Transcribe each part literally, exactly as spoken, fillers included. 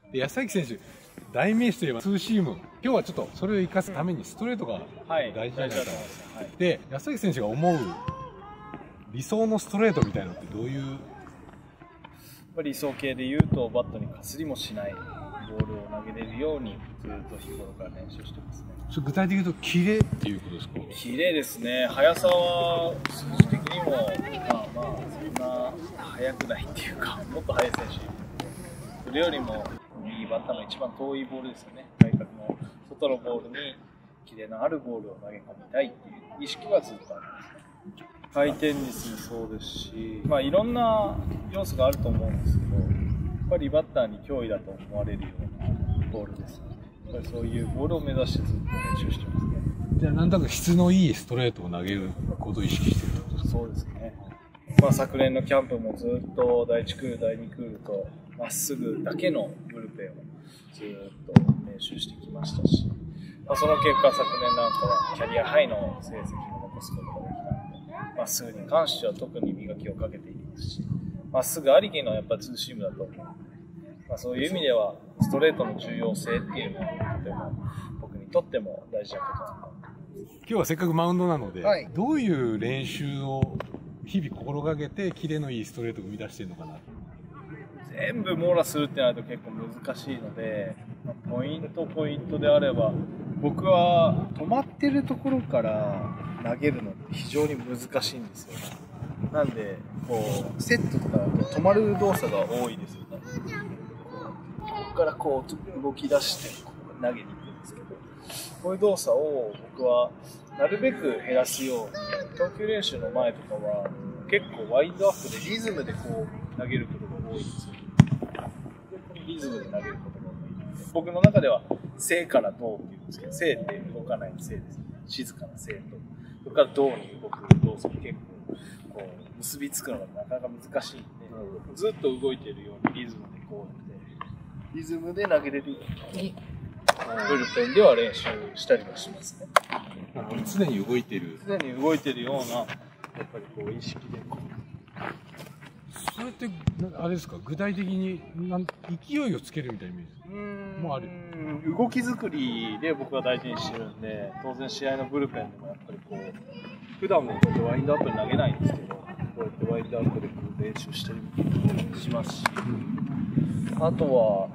で安崎選手、代名詞といえばツーシーム、今日はちょっとそれを生かすためにストレートが大事じゃないかな、はい、で安崎選手が思う理想のストレートみたいなのってどういう？やっぱり理想系で言うと、バットにかすりもしないボールを投げれるようにずっと日頃から練習してますね。 それ具体的に言うとキレっていうことですか？ キレですね。速さは数字的にもまあまあそんな速くないっていうか、もっと速い選手、それよりも右バッターの一番遠いボールですよね。外角の外のボールにキレのあるボールを投げ込みたいっていう意識はずっとあります。回転率もそうですし、まあいろんな要素があると思うんですけど、やっぱりバッターに脅威だと思われるようなボールですよね。やっぱりそういうボールを目指してずっと練習してますね。 じゃあなんとなく質のいいストレートを投げることを意識してるってことですか？ そうですね。まあ昨年のキャンプもずっとだいいちクール、だいにクールとまっすぐだけのブルペンをずっと練習してきましたし、まあ、その結果昨年なんかはキャリアハイの成績を残すことができたので、まっすぐに関しては特に磨きをかけていますし、まっすぐありきのやっぱツーシームだと思うので、まあ、そういう意味ではストレートの重要性っていうのはとても僕にとっても大事なことなんだ。 今日はせっかくマウンドなので、 はい、 どういう練習を日々心がけてキレのいいストレートを生み出しているのかな。 全部網羅するってなると結構難しいので、まあ、ポイントポイントであれば、僕は止まってるところから投げるのって非常に難しいんですよ。なんでこうセットとかだと止まる動作が多いですよね。ここからこう動き出してこう投げに行くんですけど、こういう動作を僕はなるべく減らすように、投球練習の前とかは結構ワインドアップでリズムでこう投げることが多いんですよ。リズムで投げることが多いので、僕の中では静から動っていうんですけど、静って動かない静ですね。静かな静と、それから動に動く動作に結構こう結びつくのがなかなか難しいんで、ずっと動いているようにリズムでこうやってリズムで投げれるようにブルペンでは練習したりはしますね。 常に動いてる常に動いてるようなやっぱりこう意識でこう。 それってあれですか、具体的になん勢いをつけるみたいなイメージもある。 動き作りで僕は大事にしてるんで、当然試合のブルペンでもやっぱりこう普段もこうやってワインドアップに投げないんですけど、こうやってワインドアップでこう練習したりしますし、あとは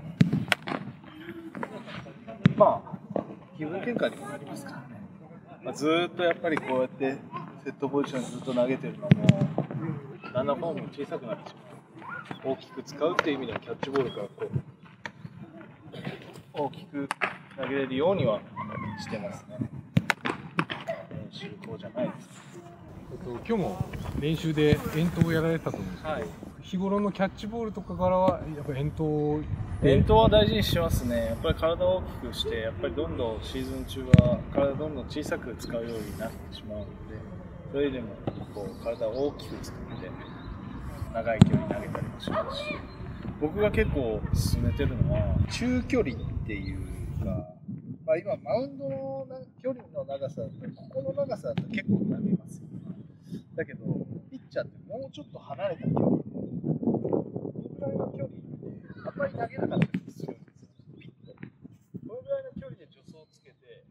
まあ気分転換にもなりますからね。まあ、ずーっとやっぱりこうやってセットポジションにずっと投げてるのもだんだんフォームも小さくなってしまう。大きく使うっていう意味ではキャッチボールからこう大きく投げれるようにはしてますね。練習法じゃないです。 今日も練習で遠投をやられたと思うんですけど、はい、日頃のキャッチボールとかからはやっぱり遠投遠投は大事にしますね。やっぱり体を大きくしてやっぱりどんどんシーズン中は体どんどん小さく使うようになってしまうので、それでもこう体を大きく作って長い距離投げたりもしますし、僕が結構進めてるのは中距離っていうか、まあ、今マウンドの距離の長さだとここの長さだと結構投げますよ。だけどピッチャーってもうちょっと離れた距離、このぐらいの距離ってあんまり投げなかったりするんですよ。ピッとこのぐらいの距離で助走をつけて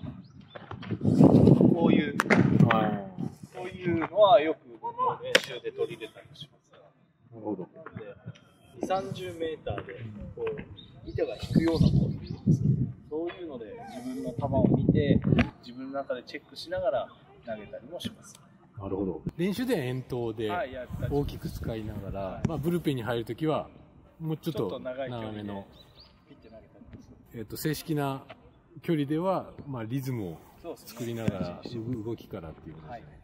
こういう、はい、そういうのはよく僕の練習で取り入れたりします。 なるほど。 なのでにじゅう、さんじゅうメーターでこう板が引くようなボールです。そういうので自分の球を見て自分の中でチェックしながら投げたりもします。 なるほど。練習では遠投で大きく使いながら、はい、まあブルペンに入るときはもうちょっと長めのピッて投げたりです。 えっと正式な距離ではまあリズムを作りながら動きからっていうことですね。はい。